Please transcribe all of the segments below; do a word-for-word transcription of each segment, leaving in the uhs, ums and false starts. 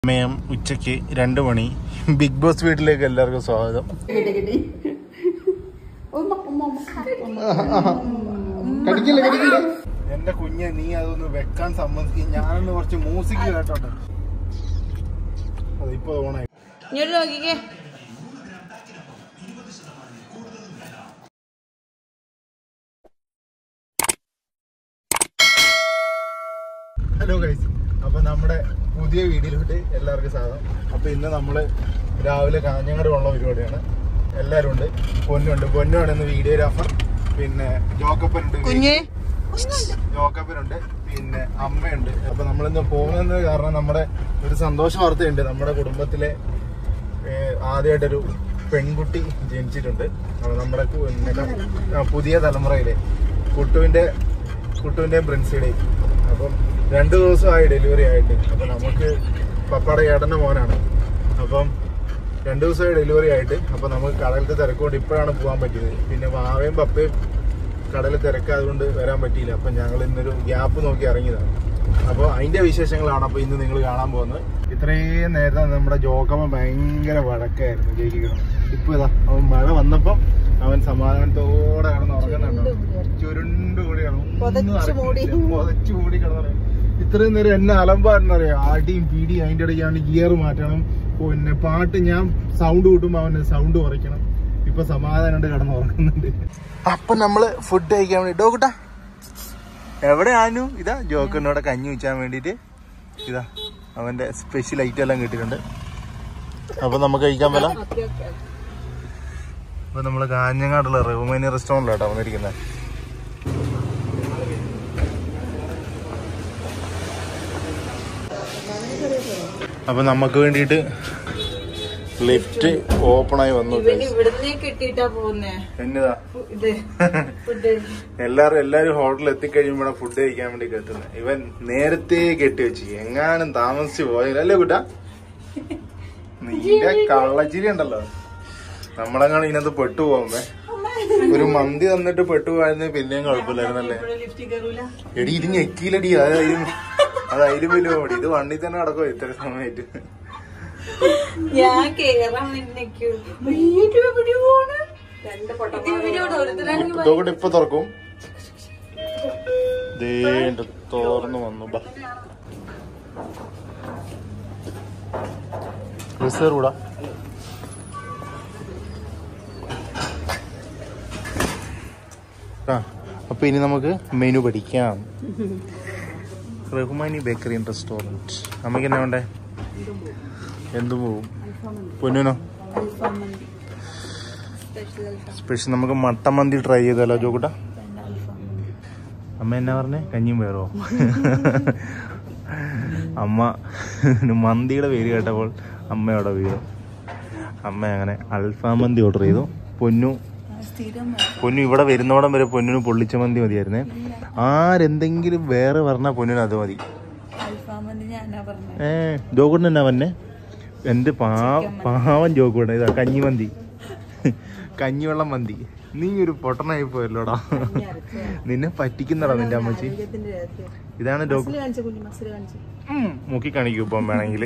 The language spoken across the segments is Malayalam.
സമയം ഉച്ചയ്ക്ക് രണ്ട് മണി. ബിഗ് ബോസ് വീട്ടിലേക്ക് എല്ലാവർക്കും സ്വാഗതം. എന്റെ കുഞ്ഞെ, നീ അതൊന്ന് വെക്കാൻ സമ്മതിക്കും. ഞാനൊന്ന് കുറച്ച് മ്യൂസിക് കേട്ടോട്ടെ. അതിപ്പോ ഓണായി. ഹലോ ഗൈസ്, അപ്പൊ നമ്മുടെ പുതിയ വീഡിയോയിലോട്ട് എല്ലാവർക്കും സ്വാഗതം. അപ്പൊ ഇന്ന് നമ്മള് രാവിലെ കാഞ്ഞങ്ങാട് ഉള്ള പരിപാടിയാണ്. എല്ലാരും ഉണ്ട്. പൊന്നുണ്ട്, പൊന്നുണ്ട് ഇന്ന് വീഡിയോഗ്രാഫർ. പിന്നെ ജോക്കപ്പനുണ്ട്, ജോക്കപ്പനുണ്ട് പിന്നെ അമ്മയുണ്ട്. അപ്പൊ നമ്മളിന്ന് പോകുന്നത് കാരണം നമ്മുടെ ഒരു സന്തോഷ വാർത്തയുണ്ട്. നമ്മുടെ കുടുംബത്തിലെ ആദ്യമായിട്ടൊരു പെൺകുട്ടി ജനിച്ചിട്ടുണ്ട്. അപ്പൊ നമ്മുടെ പുതിയ തലമുറയിലെ കുട്ടുവിന്റെ കുട്ടുവിന്റെയും പ്രിൻസിയുടെയും. അപ്പം രണ്ടു ദിവസമായി ഡെലിവറി ആയിട്ട്. അപ്പം നമുക്ക് പപ്പയുടെ ഏട്ടൻ്റെ മോനാണ്. അപ്പം രണ്ടു ദിവസമായി ഡെലിവറി ആയിട്ട്. അപ്പം നമുക്ക് കടലിലത്തെ തിരക്കുകൊണ്ട് ഇപ്പോഴാണ് പോകാൻ പറ്റിയത്. പിന്നെ വാവയും പപ്പയും കടലിൽ തിരക്കായതുകൊണ്ട് വരാൻ പറ്റിയില്ല. അപ്പം ഞങ്ങൾ ഇന്നൊരു ഗ്യാപ്പ് നോക്കി ഇറങ്ങിയതാണ്. അപ്പോൾ അതിൻ്റെ വിശേഷങ്ങളാണ് അപ്പോൾ ഇന്ന് നിങ്ങൾ കാണാൻ പോകുന്നത്. ഇത്രയും നേരത്തെ നമ്മുടെ ജോക്കമ്മ ഭയങ്കര വഴക്കായിരുന്നു ജയിക്കണം. ഇപ്പോൾ ഇതാ അവൻ മഴ വന്നപ്പം അവൻ സമാധാനത്തോടെ കിടന്ന് ഉറങ്ങുന്നുണ്ടോ, ചുരുണ്ടുകൂടി പൊതച്ചു കൂടി കിടന്നു. ഇത്രയും നേരം എന്നെ അലമ്പാരെന്നറിയാം, ആടിയും പീടിയും. അതിൻ്റെ ഇടയ്ക്ക് അവന് ഗിയർ മാറ്റണം, പിന്നെ പാട്ട് ഞാൻ സൗണ്ട് കൂട്ടുമ്പോൾ അവന് സൗണ്ട് കുറയ്ക്കണം. ഇപ്പൊ സമാധാനം കിടന്ന് ഉറങ്ങുന്നുണ്ട്. അപ്പൊ നമ്മള് ഫുഡ് കഴിക്കാൻ വേണ്ടി ഡോക്കൂട്ടാ എവിടെ ആനു ഇതാ ജോക്കറിനോടെ കഞ്ഞി വെച്ചാൻ വേണ്ടിട്ട് ഇതാ അവന്റെ സ്പെഷ്യൽ ഐറ്റം എല്ലാം കിട്ടിയിട്ടുണ്ട്. അപ്പൊ നമുക്ക് കഴിക്കാൻ പല. അപ്പൊ നമ്മള് കാഞ്ഞങ്ങാടുള്ള റഹ്മാനി റെസ്റ്റോറൻറ്റിലാട്ടോ വന്നിരിക്കുന്നത്. അപ്പൊ നമുക്ക് വേണ്ടിട്ട് ലിഫ്റ്റ് ഓപ്പണായി വന്നു. എന്നതാ എല്ലാരും എല്ലാരും ഹോട്ടലിൽ എത്തിക്കഴിയുമ്പോഴാണ് ഫുഡ് കഴിക്കാൻ വേണ്ടി കെട്ടുന്നത്. ഇവൻ നേരത്തെ കെട്ടി വെച്ച് എങ്ങാനും താമസിച്ചു പോയല്ലേ കുട്ടാ. നിന്റെ കള്ളച്ചിരി ഉണ്ടല്ലോ. നമ്മളെങ്ങാനും ഇതിനകത്ത് പെട്ടുപോകുമ്പേ ഒരു മന്തി തന്നിട്ട് പെട്ടുപോയായിരുന്നു പിന്നെയും കുഴപ്പമില്ലായിരുന്നല്ലേ. എടി ഇത് ഞെക്കിയിലടി, അതായാലും അതതിലും വലിയ ഓടി. ഇത് വണ്ടി തന്നെ നടക്കുമോ ഇത്ര സമയമായിട്ട്. ഇപ്പൊ തുറക്കും. തുറന്നു വന്നു. റിസർവ്ടാ. ആ അപ്പൊ ഇനി നമുക്ക് മെനു പഠിക്കാം. Rahmani bakery and restaurant. അമ്മയ്ക്ക് എന്നാ വേണ്ടേ? എന്തു പോവും? പൊന്നിനോ? സ്പെഷ്യൽ നമുക്ക് മട്ടൻ മന്തി ട്രൈ ചെയ്താലോ ജോക്കുട്ട? അമ്മ എന്നാ പറഞ്ഞേ? കഞ്ഞിയും വേറോ? അമ്മ മന്തിയുടെ പേര് കേട്ടപ്പോൾ അമ്മയോടെ വീണു. അമ്മ അങ്ങനെ അൽഫാം മന്തി ഓർഡർ ചെയ്തു. പൊന്നു പൊന്നു ഇവിടെ വരുന്നോടം വരെ പൊന്നിന് പൊള്ളിച്ച മന്തി മതിയായിരുന്നേ. ആരെന്തെങ്കിലും വേറെ പറഞ്ഞാൽ പൊന്നിന് അത് മതി. ഏ ജോക്കൂട്ടൻ എന്നാ പറഞ്ഞേ? എന്റെ പാ പാവൻ ജോക്കൂട്ടൻ ഇതാ കഞ്ഞിമന്തി, കഞ്ഞിവെള്ളം മന്തി. നീ ഒരു പൊട്ടനായി പോയല്ലോടാ. നിന്നെ പറ്റിക്കുന്നടാ നിന്റെ അമ്മച്ചി. ഇതാണ് ഡോക്ടർ മുക്കി കാണിക്കൂ ഇപ്പം വേണമെങ്കിൽ.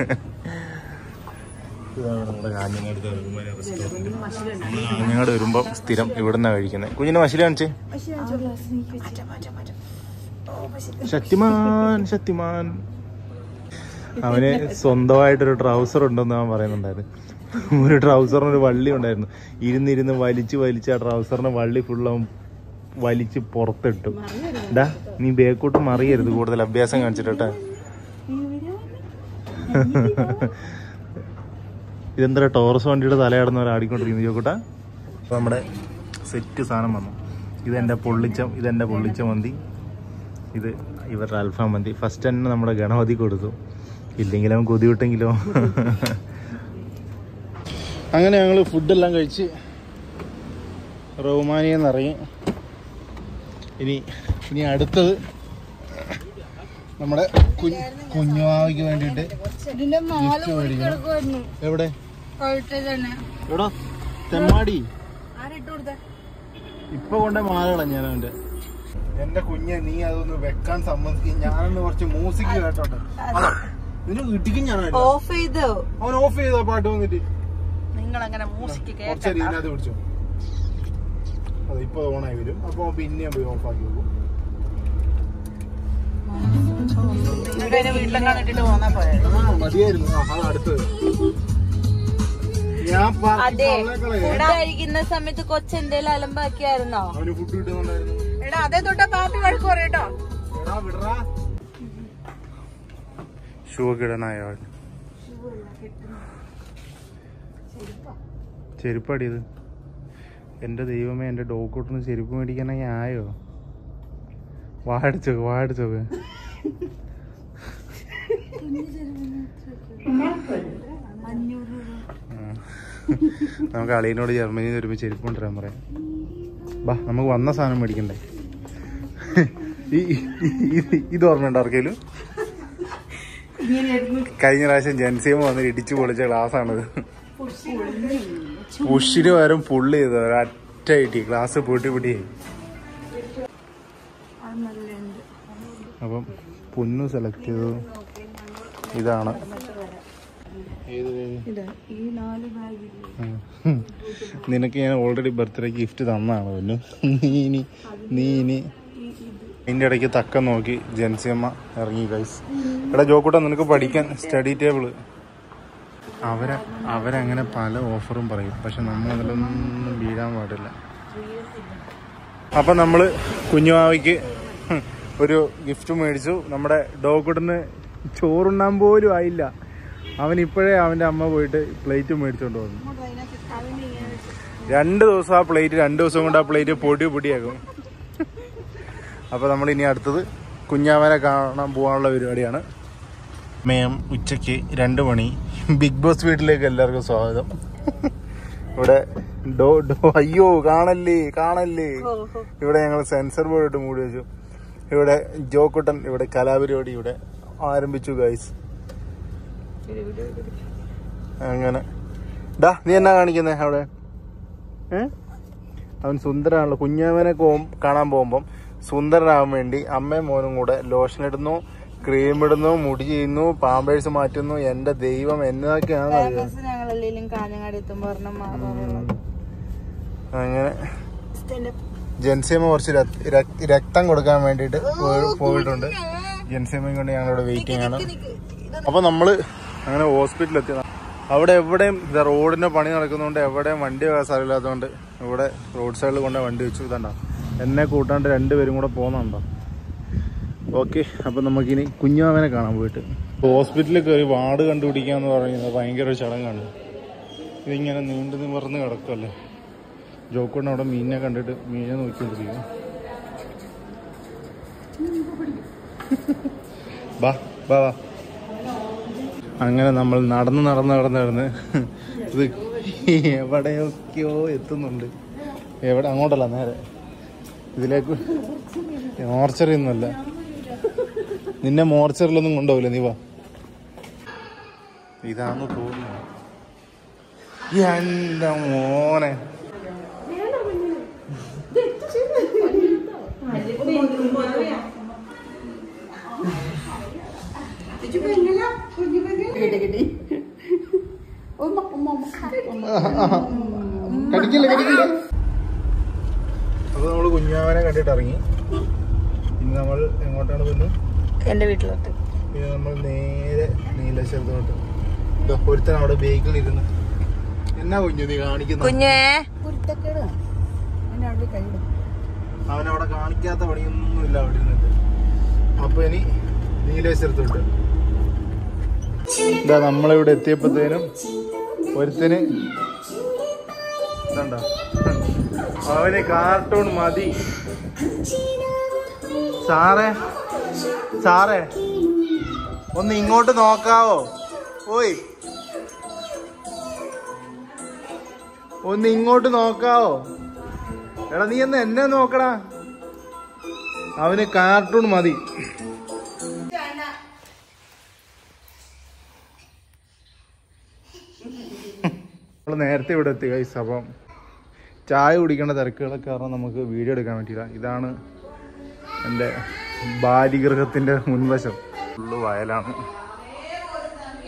ഇതാണ് നമ്മുടെ കാഞ്ഞങ്ങാട് റെസ്റ്റോറൻറ്റ്. കാഞ്ഞങ്ങാട് വരുമ്പോ സ്ഥിരം ഇവിടുന്നാ കഴിക്കുന്നത്. കുഞ്ഞിനെ മഷില കാണിച്ചേ. ശക്തിമാൻ ശക്തിമാൻ. അവന് സ്വന്തമായിട്ടൊരു ട്രൗസർ ഉണ്ടെന്ന് അവൻ പറയുന്നുണ്ടായിരുന്നു. ഒരു ട്രൗസറിന് ഒരു വള്ളി ഉണ്ടായിരുന്നു. ഇരുന്നിരുന്ന് വലിച്ച് വലിച്ച് ആ ട്രൗസറിന് വള്ളി ഫുള്ളാവും വലിച്ച് പുറത്തിട്ടു. ഡാ നീ ബേക്കോട്ട് മറിയരുത് കൂടുതൽ അഭ്യാസം കാണിച്ചിട്ടെ. ഇതെന്താ ടോറസ് വണ്ടിയുടെ തലയാടുന്നവർ ആടിക്കൊണ്ടിരിക്കുന്നു ജോക്കൂട്ടാ. അപ്പോൾ നമ്മുടെ സെറ്റ് സാധനം വന്നു. ഇതെൻ്റെ പൊള്ളിച്ച ഇതെൻ്റെ പൊള്ളിച്ച മന്തി, ഇത് ഇവരുടെ അൽഫാം മന്തി. ഫസ്റ്റ് തന്നെ നമ്മുടെ ഗണപതി കൊടുത്തു. ഇല്ലെങ്കിലും അവൻ കൊതി വിട്ടെങ്കിലോ. അങ്ങനെ ഞങ്ങൾ ഫുഡെല്ലാം കഴിച്ച് റഹ്മാനിയിൽ നിന്ന് ഇറങ്ങി. ഇനി ഇനി അടുത്തത് നമ്മുടെ കുഞ്ഞുമാവിക്ക് വേണ്ടിയിട്ട് എവിടെ എവിടാ തെമ്മാടി ഇപ്പൊ കൊണ്ടേ മാല കളഞ്ഞാൻ അവന്റെ. എന്റെ കുഞ്ഞെ, നീ അതൊന്ന് വെക്കാൻ സമ്മതിക്കും. ഞാനൊന്ന് കുറച്ച് മ്യൂസിക് കേട്ടോട്ടെ. ഇടിക്കും ഞാൻ. ഓഫ് ചെയ്തോ? അവൻ ഓഫ് ചെയ്തോ പാട്ട് വന്നിട്ട്? നിങ്ങൾ അങ്ങനെ മ്യൂസിക് കുറച്ചേരി ഇതിനകത്ത് പിടിച്ചോ. അതെ ഇപ്പൊ ഓണായി വരും. അപ്പൊ പിന്നെയും പോയി ഓഫ് ആക്കി വെക്കും. വീട്ടിലെങ്ങാനിട്ടിട്ട് പോന്നാ പോയത്. മതിയായിരുന്നു. അത് അടുത്തത് ഞാൻ കഴിക്കുന്ന സമയത്ത് കൊച്ചെന്തേലും അലമ്പാക്കിയായിരുന്നോ? അവന് ഫുഡ് കിട്ടുന്നുണ്ടായിരുന്നു. എടാ അതേ തൊട്ടാ പാപ്പി വഴക്ക് പറയട്ടോ. ഷൂ ഒക്കെ ഇടാനായോ? ചെരുപ്പടിയത്. എന്റെ ദൈവമേ, എന്റെ ഡോക്കോട്ടൊന്ന് ചെരുപ്പ് മേടിക്കാനായി ആയോ? വാടിച്ചോക്ക് വാടിച്ചോക്ക്. നമുക്ക് അളിയനോട് ജർമ്മനിയിൽ നിന്ന് വരുമ്പോൾ ചെരുപ്പ് കൊണ്ടുവരാൻ പറയാം. ബാ നമുക്ക് വന്ന സാധനം മേടിക്കണ്ടേ? ഇത് ഓർമ്മയുണ്ടോ ആർക്കെങ്കിലും? കഴിഞ്ഞ പ്രാവശ്യം ജെൻസിയമ്മ വന്നിട്ട് ഇടിച്ചു പൊളിച്ച ഗ്ലാസ്സാണിത്. പുഷിന് പകരം പുള്ളി ചെയ്ത ഒരൊറ്റ ഇട്ടി ഗ്ലാസ് പൊട്ടി പൊട്ടി. അപ്പം പൊന്നു സെലക്ട് ചെയ്തത് ഇതാണ്. നിനക്ക് ഞാൻ ഓൾറെഡി ബർത്ത്ഡേ ഗിഫ്റ്റ് തന്നാണ് പൊന്നു. നീ ഇനി നീ ഇനി അതിൻ്റെ ഇടയ്ക്ക് തക്കം നോക്കി ജെൻസിയമ്മ ഇറങ്ങി ഗൈസ്. എടാ ജോക്കൂട്ടാ, നിനക്ക് പഠിക്കാൻ സ്റ്റഡി ടേബിള്. അവരെ അവരങ്ങനെ പല ഓഫറും പറയും, പക്ഷെ നമ്മൾ അതിലൊന്നും വീഴാൻ പാടില്ല. അപ്പം നമ്മൾ കുഞ്ഞുമാവിക്ക് ഒരു ഗിഫ്റ്റ് മേടിച്ചു. നമ്മുടെ ഡോക്കൂട്ടിന് ചോറുണ്ണാൻ പോലും ആയില്ല. അവൻ ഇപ്പോഴേ അവൻ്റെ അമ്മ പോയിട്ട് പ്ലേറ്റ് മേടിച്ചോണ്ട് വന്നു. രണ്ട് ദിവസം ആ പ്ലേറ്റ് രണ്ട് ദിവസം കൊണ്ട് ആ പ്ലേറ്റ് പൊടി പൊടിയാക്കും. അപ്പോൾ നമ്മൾ ഇനി അടുത്തത് കുഞ്ഞാവനെ കാണാൻ പോകാനുള്ള പരിപാടിയാണ്. മേം ഉച്ചയ്ക്ക് രണ്ട് മണി. ബിഗ് ബോസ് വീട്ടിലേക്ക് എല്ലാവർക്കും സ്വാഗതം. ഇവിടെ ഡോ ഡോ അയ്യോ കാണല്ലേ കാണല്ലേ. ഇവിടെ ഞങ്ങൾ സെൻസർ ബോർഡ് ഇട്ട് മൂടി വെച്ചു. ഇവിടെ ജോക്കുട്ടൻ ഇവിടെ കലാപരിപാടി ഇവിടെ ആരംഭിച്ചു ഗൈസ്. അങ്ങനെ ഡാ നീ എന്നാ കാണിക്കുന്നേ അവിടെ? ഏ അവൻ സുന്ദരനാണല്ലോ. കുഞ്ഞാവനെ കാണാൻ പോകുമ്പം സുന്ദരനാകാൻ വേണ്ടി അമ്മയും മോനും കൂടെ ലോഷൻ ഇടുന്നു, ക്രീം ഇടുന്നു, മുടി ചെയ്യുന്നു, പാമ്പേഴ്സ് മാറ്റുന്നു. എന്റെ ദൈവം എന്നതൊക്കെയാണ്. അങ്ങനെ ജെൻസിയമ്മ കുറച്ച് രക്തം കൊടുക്കാൻ വേണ്ടിട്ട് പോയിട്ടുണ്ട്. ജെൻസിയമ്മയും കൊണ്ട് ഞങ്ങളിവിടെ വെയിറ്റിംഗ് ആണ്. അപ്പൊ നമ്മള് അങ്ങനെ ഹോസ്പിറ്റലിൽ എത്തി. അവിടെ എവിടെയും ഇതാ റോഡിന്റെ പണി നടക്കുന്നതുകൊണ്ട് എവിടെയും വണ്ടി വെക്കാൻ സ്ഥലമില്ലാത്തതുകൊണ്ട് ഇവിടെ റോഡ് സൈഡിൽ കൊണ്ട് വണ്ടി വെച്ചു. ഇതണ്ടോ എന്നെ കൂട്ടാണ്ട് രണ്ടുപേരും കൂടെ പോകുന്നുണ്ടോ? ഓക്കെ, അപ്പം നമുക്കിനി കുഞ്ഞാവനെ കാണാൻ പോയിട്ട് ഹോസ്പിറ്റലിൽ കയറി വാർഡ് കണ്ടുപിടിക്കാന്ന് പറയുന്നത് ഭയങ്കര ഒരു ചടങ്ങാണ്. ഇതിങ്ങനെ നീണ്ടു നിവർന്ന് കിടക്കുമല്ലേ. ജോക്കോണ്ട് അവിടെ മീനിനെ കണ്ടിട്ട് മീനെ നോക്കിക്കൊണ്ടിരിക്കും. ബാ ബാ ബാ. അങ്ങനെ നമ്മൾ നടന്ന് നടന്ന് നടന്ന് നടന്ന് ഇത് എവിടെയൊക്കെയോ എത്തുന്നുണ്ട്. എവിടെ അങ്ങോട്ടല്ല, നേരെ ഇതിലേക്ക്. മോർച്ചറി ഒന്നുമല്ല, നിന്നെ മോർച്ചറിലൊന്നും കൊണ്ടുപോകില്ല. നീ വാ. ഇതാന്ന് തോന്നുന്നു. എന്റെ മോനെ കടിക്കില്ല കടിക്കില്ല. അപ്പൊ നമ്മള് കുഞ്ഞാവനെ കണ്ടിട്ട് ഇറങ്ങി. ഇനി നമ്മൾ എങ്ങോട്ടാണ് പോകുന്നത്? എന്റെ വീട്ടിലോട്ട്. പിന്നെ നമ്മൾ നേരെ നീലേശ്വരത്തോട്ട്. ഒരുത്തൻ അവിടെ ബേക്കിൽ ഇരുന്ന് എന്നാ കുഞ്ഞു നീ കാണിക്കുന്ന കുഞ്ഞേ. അവനവിടെ കാണിക്കാത്ത പണിയൊന്നും ഇല്ല അവിടെ ഇരുന്നിട്ട്. അപ്പൊ ഇനി നീലേശ്വരത്തോട്ട്. ഇതാ നമ്മളിവിടെ എത്തിയപ്പോഴത്തേനും ഒരുത്തന് ഇതണ്ടോ, അവന് കാർട്ടൂൺ മതി. സാറേ സാറേ ഒന്ന് ഇങ്ങോട്ട് നോക്കാവോ? ഓയ് ഒന്ന് ഇങ്ങോട്ട് നോക്കാവോ? എടാ നീ ഒന്ന് എന്നെ നോക്കടാ. അവന് കാർട്ടൂൺ മതി. നമ്മൾ നേരത്തെ ഇവിടെ എത്തി ഗൈസ്. അപ്പം ചായ കുടിക്കേണ്ട തിരക്കുകളൊക്കെ കാരണം നമുക്ക് വീഡിയോ എടുക്കാൻ പറ്റില്ല. ഇതാണ് എൻ്റെ ബാലിഗൃഹത്തിൻ്റെ മുൻവശം. ഫുള്ള് വയലാണ്.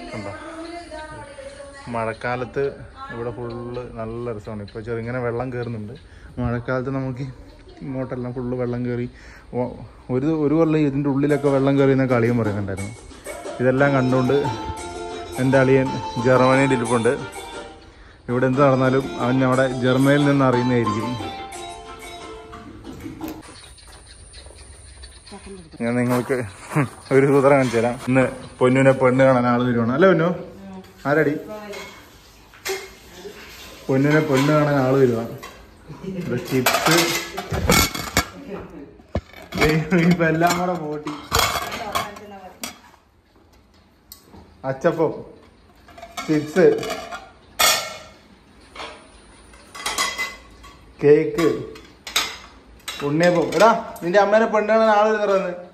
കണ്ടോ മഴക്കാലത്ത് ഇവിടെ ഫുള്ള് നല്ല രസമാണ്. ഇപ്പോൾ ചെറുങ്ങനെ വെള്ളം കയറുന്നുണ്ട്. മഴക്കാലത്ത് നമുക്ക് ഇങ്ങോട്ടെല്ലാം ഫുള്ള് വെള്ളം കയറി ഒരു ഒരു കൊല്ലം ഇതിൻ്റെ ഉള്ളിലൊക്കെ വെള്ളം കയറി എന്നൊക്കെ അളിയൻ പറയുന്നുണ്ടായിരുന്നു. ഇതെല്ലാം കണ്ടുകൊണ്ട് എൻ്റെ അളിയൻ ജർമ്മനിയിൽ ഇരിപ്പുണ്ട്. ഇവിടെ എന്ത് നടന്നാലും അവൻ അവിടെ ജർമ്മനിയിൽ നിന്ന് അറിയുന്നതായിരിക്കും. ഞാൻ നിങ്ങൾക്ക് ഒരു സൂത്രം കാണിച്ചു തരാം. ഇന്ന് പൊന്നുവിനെ പെണ്ണ് കാണാൻ ആള് വരുവാണ്. അല്ല പൊന്നു ആരടി പൊന്നിനെ പെണ്ണ് കാണാൻ ആള് വരുവാ. ചിപ്സ് ഇപ്പൊ എല്ലാം കൂടെ പോട്ടി അച്ചപ്പം ചിപ്സ് കേക്ക് ഉണ്ണിയപ്പം. എടാ നിന്റെ അമ്മേനെ പെണ്ണ് കാണാൻ ആള് വരുന്നത്